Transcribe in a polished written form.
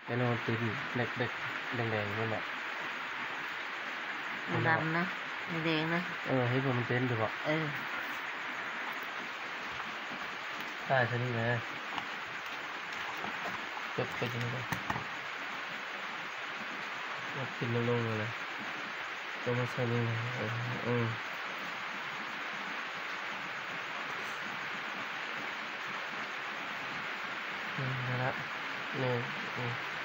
ไอ้โนตีนเล็กๆแดงๆนั่นแหละดำนะไม่แดงนะให้ผมมันเต้นดูป่ะใช่ใช่นี่นะจบไปจริงเลยกินลงเลยตัวมันใช่นี่นะนั่นละนี่